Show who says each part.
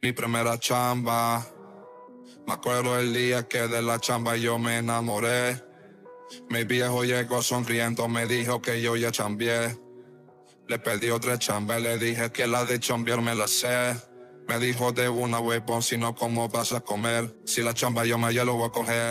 Speaker 1: Mi primera chamba. Me acuerdo el día que de la chamba yo me enamoré. Mi viejo llegó sonriendo, me dijo que yo ya chambié. Le pedí otra chamba y le dije que la de chambear me la sé. Me dijo de una huevón, si no, ¿cómo vas a comer? Si la chamba yo me ya lo voy a coger.